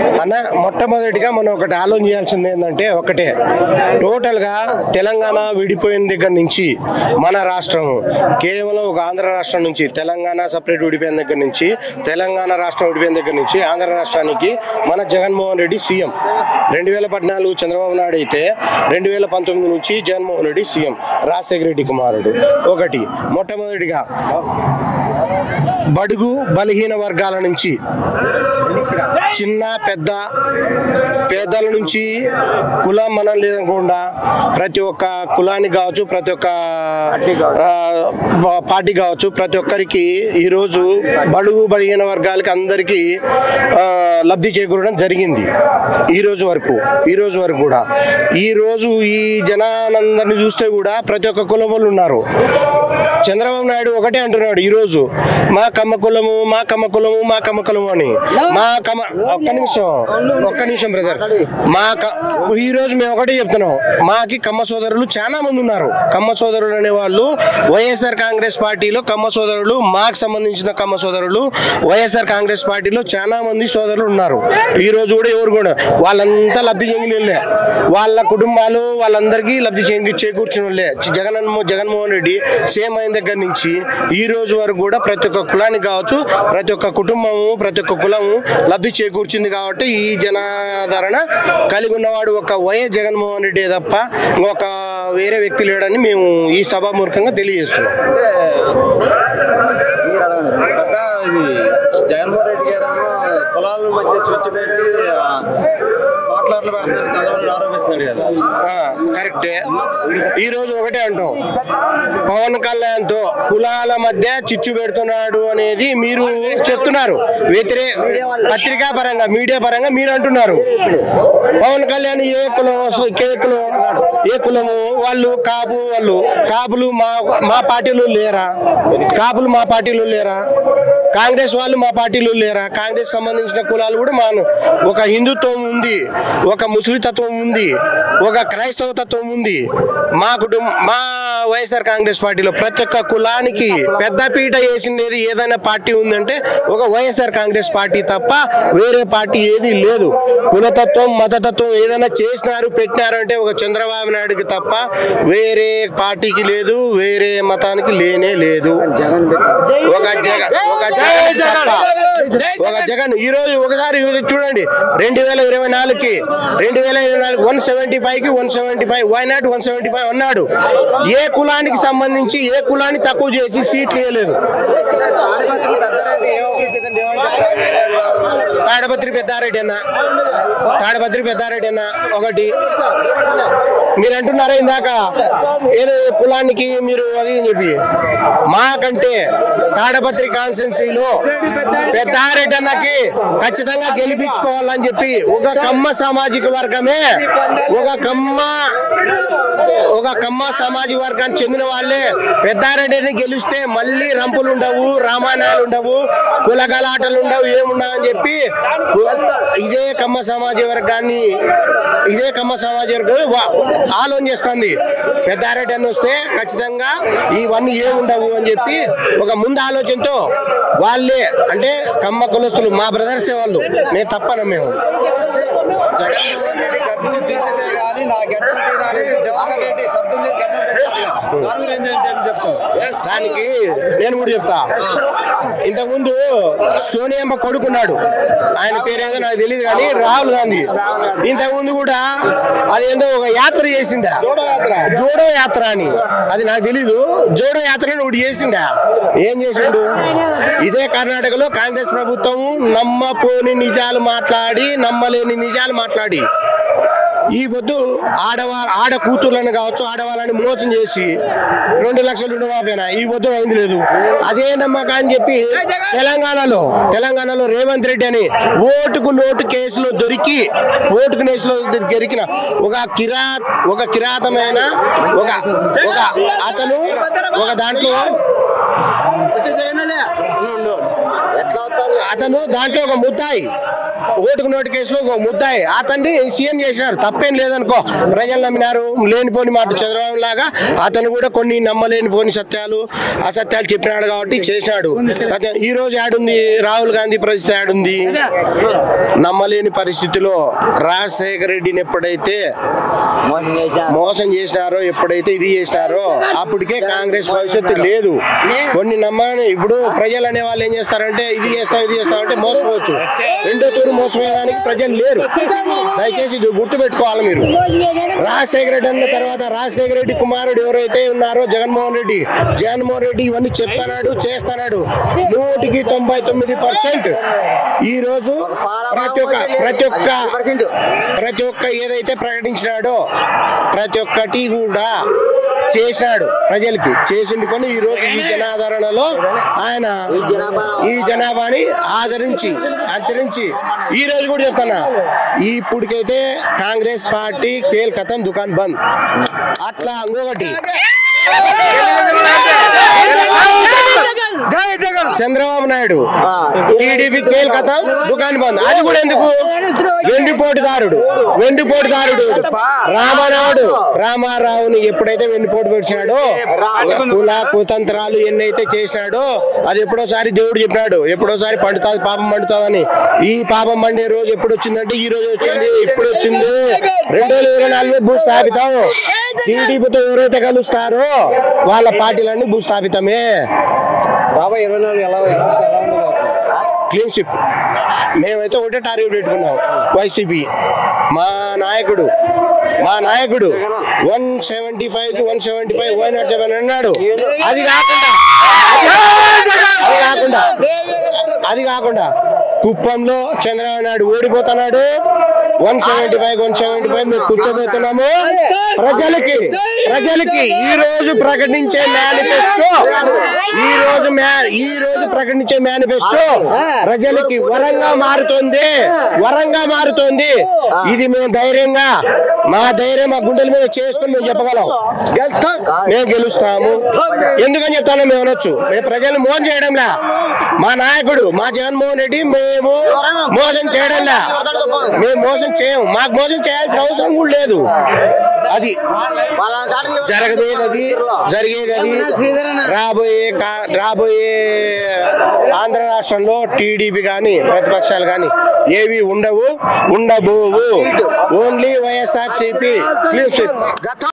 అన్న మొట్టమొదటిగా మనం ఒకటి ఆలోచన చేయాల్సింది ఏంటంటే ఒకటే, టోటల్గా తెలంగాణ విడిపోయిన దగ్గర నుంచి మన రాష్ట్రం కేవలం ఒక ఆంధ్ర రాష్ట్రం నుంచి తెలంగాణ సపరేట్ విడిపోయిన దగ్గర నుంచి తెలంగాణ రాష్ట్రం విడిపోయిన దగ్గర నుంచి ఆంధ్ర రాష్ట్రానికి మన జగన్మోహన్ రెడ్డి సీఎం. 2014 చంద్రబాబు నాయుడు అయితే 2019 నుంచి జగన్మోహన్ రెడ్డి సీఎం, రాజశేఖర రెడ్డి కుమారుడు. ఒకటి మొట్టమొదటిగా బడుగు బలహీన వర్గాల నుంచి చిన్న పెద్ద పేదల నుంచి కులం మనం లేదనుకుండా ప్రతి ఒక్క కులానికి కావచ్చు, ప్రతి ఒక్క పార్టీ కావచ్చు, ప్రతి ఒక్కరికి ఈరోజు బడుగు బలహీన వర్గాలకి అందరికీ లబ్ధి చేకూరడం జరిగింది. ఈరోజు వరకు కూడా ఈరోజు ఈ జనాలందరినీ చూస్తే కూడా ప్రతి ఒక్క కులం వాళ్ళు ఉన్నారు. చంద్రబాబు నాయుడు ఒకటే అంటున్నాడు ఈరోజు, మా కమ్మ కులము మా కమ్మ కులము మా కమ్మ కులము అని. ఒక్క నిమిషం బ్రదర్, ఈరోజు మేము ఒకటే చెప్తున్నాం, మాకి కమ్మ సోదరులు చాలా మంది ఉన్నారు. కమ్మ సోదరులు అనే వాళ్ళు వైఎస్ఆర్ కాంగ్రెస్ పార్టీలో కమ్మ సోదరులు, మాకు సంబంధించిన కమ్మ సోదరులు వైఎస్ఆర్ కాంగ్రెస్ పార్టీలో చాలా మంది సోదరులు ఉన్నారు. ఈ రోజు కూడా ఎవరు కూడా వాళ్ళంతా లబ్ధి చెందినలే, వాళ్ళ కుటుంబాలు వాళ్ళందరికీ లబ్ధి చేకూర్చున్నలే. జగన్మోహన్ రెడ్డి సేమ్ అయిన దగ్గర నుంచి ఈ రోజు వరకు కూడా ప్రతి ఒక్క కులానికి కావచ్చు, ప్రతి ఒక్క కుటుంబము, ప్రతి ఒక్క కులము లబ్ధి చేకూర్చింది. కాబట్టి ఈ జనాదరణ కలిగి ఉన్నవాడు ఒక వైఎస్ జగన్మోహన్ రెడ్డి తప్ప ఇంకొక వేరే వ్యక్తి లేడని మేము ఈ సభామూర్ఖంగా తెలియజేస్తున్నాం. జగన్మోహన్ రెడ్డి గారు కులాల మధ్య స్విచ్ పెట్టి మాట్లాడలు పెడతారు చంద్రబాబు ఆరోపిస్తున్నాడు కదా. కరెక్టే. ఈ రోజు ఒకటే అంటాం, పవన్ కళ్యాణ్ తో కులాల మధ్య చిచ్చు పెడుతున్నాడు అనేది మీరు చెప్తున్నారు. పత్రికా పరంగా మీడియా పరంగా మీరు అంటున్నారు. పవన్ కళ్యాణ్ ఏ కులము వాళ్ళు కాపులు మా పార్టీలో లేరా? కాపులు మా పార్టీలో లేరా? కాంగ్రెస్ వాళ్ళు మా పార్టీలో లేరా? కాంగ్రెస్ సంబంధించిన కులాలు కూడా ఒక హిందుత్వం ఉంది, ఒక ముస్లిం తత్వం ఉంది, ఒక క్రైస్తవ తత్వం ఉంది. మా వైఎస్ఆర్ కాంగ్రెస్ పార్టీలో ప్రతి ఒక్క కులానికి పెద్దపీట వేసింది ఏదైనా పార్టీ ఉందంటే ఒక వైఎస్ఆర్ కాంగ్రెస్ పార్టీ తప్ప వేరే పార్టీ ఏది లేదు. కులతత్వం మతతత్వం ఏదైనా చేసినారు పెట్టినారు అంటే ఒక చంద్రబాబు నాయుడుకి తప్ప వేరే పార్టీకి లేదు, వేరే మతానికి లేనే లేదు. ఒక జగన్ ఈ రోజు ఒకసారి చూడండి, 2024కి 175కి 175 వై నాట్ 175 అన్నాడు. ఏ కులానికి సంబంధించి ఏ కులాన్ని తక్కువ చేసి సీట్లు వేయలేదు. తాడపత్రి పెద్దారెడ్డి అన్న ఒకటి మీరు అంటున్నారా ఇందాక ఏదో కులానికి మీరు అది అని చెప్పి, మాకంటే తాడపత్రి కాన్స్టిట్యున్సీలో పెద్దారెడ్డి అన్నకి ఖచ్చితంగా గెలిపించుకోవాలని చెప్పి ఒక కమ్మ సామాజిక వర్గమే, ఒక కమ్మ సామాజిక వర్గానికి చెందిన వాళ్ళే పెద్దారెడ్డిని గెలిస్తే మళ్ళీ రంపులు ఉండవు, రామాయణాలు ఉండవు, కులగలాటలు ఉండవు, ఏముండవు అని చెప్పి ఇదే కమ్మ సామాజిక వర్గం ఆలోచన చేస్తుంది. పెద్దారెడ్డి అని వస్తే ఖచ్చితంగా ఇవన్నీ ఏముండవు అని చెప్పి ఒక ముందు ఆలోచనతో వాళ్ళే, అంటే కమ్మ కులస్తులు మా బ్రదర్సే వాళ్ళు, మేము తప్పన మేము దానికి నేను కూడా చెప్తా. ఇంతకుముందు సోనియమ్మ కొడుకున్నాడు, ఆయన పేరేదో నాకు తెలియదు కానీ రాహుల్ గాంధీ. ఇంతకుముందు కూడా అదేందో ఒక యాత్ర చేసిండా, జోడో యాత్ర అని, అది నాకు తెలీదు. జోడో యాత్రని ఒకటి చేసిండా. ఏం చేసిండు? ఇదే కర్ణాటకలో కాంగ్రెస్ ప్రభుత్వం నమ్మపోని నిజాలు మాట్లాడి, నమ్మలేని నిజాలు మాట్లాడి ఈ పొద్దు ఆడ కూతుర్లను కావచ్చు, ఆడవాళ్ళని మోసం చేసి 2 లక్షలు రుణమాపేనా ఈ పొద్దు అయింది లేదు. అదే నమ్మకం అని చెప్పి తెలంగాణలో రేవంత్ రెడ్డి అని ఓటుకు నోటు కేసులో దొరికిన ఒక కిరాతమైన అతను దాంట్లో ఒక ముద్దాయి ఓటుకు నోటు కేసులో ఒక ముద్దాయి అతన్ని సీఎం చేసినారు, తప్పేం లేదనుకో. ప్రజలు నమ్మినారు, లేనిపోని మాట చంద్రబాబు లాగా అతను కూడా కొన్ని నమ్మలేనిపోని సత్యాలు అసత్యాలు చెప్పినాడు కాబట్టి చేసినాడు. ఈ రోజు యాడుంది రాహుల్ గాంధీ పరిస్థితి, యాడుంది? నమ్మలేని పరిస్థితిలో రాజశేఖర రెడ్డిని ఎప్పుడైతే మోసం చేసినారో, ఎప్పుడైతే ఇది చేసినారో అప్పటికే కాంగ్రెస్ భవిష్యత్తు లేదు. కొన్ని నమ్మని ఇప్పుడు ప్రజలు అనే వాళ్ళు ఏం చేస్తారంటే ఇది చేస్తాం ఇది చేస్తాం అంటే మోసపోవచ్చు. రెండో తూరు మోసపోయేదానికి ప్రజలు లేరు. దయచేసి ఇది గుర్తు పెట్టుకోవాలి మీరు. రాజశేఖర రెడ్డి అన్న తర్వాత రాజశేఖర రెడ్డి కుమారుడు ఎవరైతే ఉన్నారో జగన్మోహన్ రెడ్డి ఇవన్నీ చెప్తున్నాడు, చేస్తున్నాడు. 100% ఈ రోజు ప్రతి ఒక్క ఏదైతే ప్రకటించినాడో ప్రతి ఒక్కటి కూడా చేశాడు, ప్రజలకి చేసింది. కొని ఈ రోజు ఈ జనాదరణలో ఆయన ఈ జనాభాని అంతరించి ఈ రోజు కూడా చెప్తున్నా, ఇప్పటికైతే కాంగ్రెస్ పార్టీ కేల్ ఖతం దుకాన్ బంద్. అట్లా ఇంకొకటి చంద్రబాబు నాయుడు టీడీపీ కేల్ ఖతం దుకాన్ బంద్. అది కూడా ఎందుకు? వెండిపోటుదారుడు రామారావుని ఎప్పుడైతే వెన్నుపోటు పెట్టినాడో, కుల కుతంత్రాలు ఎన్నైతే చేసినాడో అది ఎప్పుడోసారి దేవుడు చెప్పినాడు, ఎప్పుడోసారి పండుతుంది పాపం పండుతుందని. ఈ పాపం పండే రోజు ఎప్పుడు వచ్చిందంటే ఈ రోజు వచ్చింది, ఇప్పుడు వచ్చింది. 2024 భూస్థాపితం. టీడీపీతో ఎవరైతే కలుస్తారో వాళ్ళ పార్టీలన్నీ భూస్థాపితమే. రాబోయే 24 ఎలా క్లీన్ స్విప్. మేమైతే ఒకటే టార్గెట్ పెట్టుకున్నాం వైసీపీ. మా నాయకుడు 175 175 అన్నాడు. అది కాకుండా కుప్పంలో చంద్రబాబు నాయుడు ఓడిపోతున్నాడు. 175 మేము కూర్చోబోతున్నాము. ప్రజలకి ఈ రోజు ప్రకటించే మేనిఫెస్టో ప్రజలకి వరంగా మారుతోంది. ఇది మేము ధైర్యంగా మా గుండెల మీద చేసుకుని మేము చెప్పగలం, మేము గెలుస్తాము. ఎందుకని చెప్తాను మేము అనొచ్చు. మేము ప్రజలు మోసం చేయడంలా. మా నాయకుడు మా జగన్మోహన్ రెడ్డి మేము మోసం చేయడంలా. మేము మోసం చేయము, మాకు మోసం చేయాల్సిన అవసరం కూడా లేదు. అది జరిగేది రాబోయే ఆంధ్ర రాష్ట్రంలో టీడీపీ కానీ ప్రతిపక్షాలు కానీ ఏవి ఉండబోవు. ఓన్లీ వైఎస్ఆర్సీపీ.